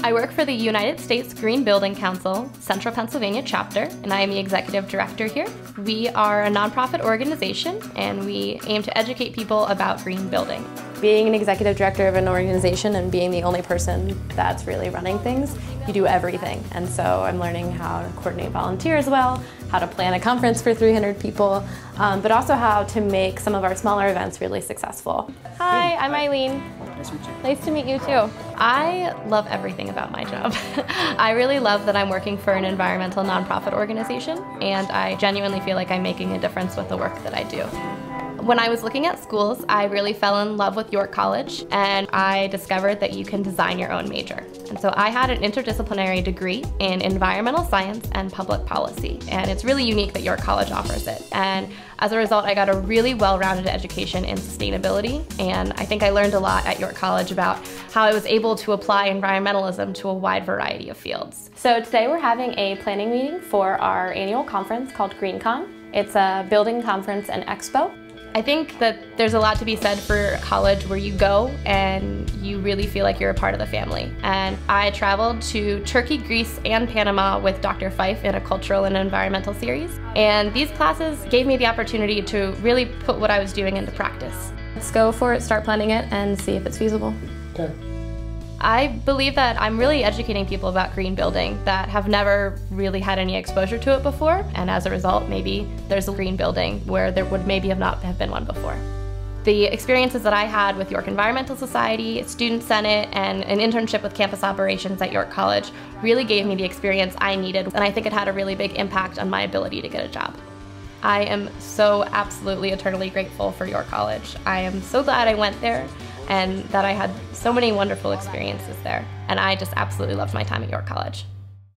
I work for the United States Green Building Council, Central Pennsylvania chapter, and I am the executive director here. We are a nonprofit organization, and we aim to educate people about green building. Being an executive director of an organization and being the only person that's really running things, you do everything. And so I'm learning how to coordinate volunteers well, how to plan a conference for 300 people, but also how to make some of our smaller events really successful. Hi, I'm Eileen. Nice to meet you. Nice to meet you too. I love everything about my job. I really love that I'm working for an environmental nonprofit organization, and I genuinely feel like I'm making a difference with the work that I do. When I was looking at schools, I really fell in love with York College, and I discovered that you can design your own major. And so I had an interdisciplinary degree in environmental science and public policy, and it's really unique that York College offers it. And as a result, I got a really well-rounded education in sustainability, and I think I learned a lot at York College about how I was able to apply environmentalism to a wide variety of fields. So today we're having a planning meeting for our annual conference called GreenCon. It's a building conference and expo. I think that there's a lot to be said for college where you go and you really feel like you're a part of the family. And I traveled to Turkey, Greece, and Panama with Dr. Fife in a cultural and environmental series. And these classes gave me the opportunity to really put what I was doing into practice. Let's go for it, start planning it, and see if it's feasible. Okay. I believe that I'm really educating people about green building that have never really had any exposure to it before, and as a result, maybe there's a green building where there would maybe have not have been one before. The experiences that I had with York Environmental Society, Student Senate, and an internship with campus operations at York College really gave me the experience I needed, and I think it had a really big impact on my ability to get a job. I am so absolutely eternally grateful for York College. I am so glad I went there and that I had so many wonderful experiences there. And I just absolutely loved my time at York College.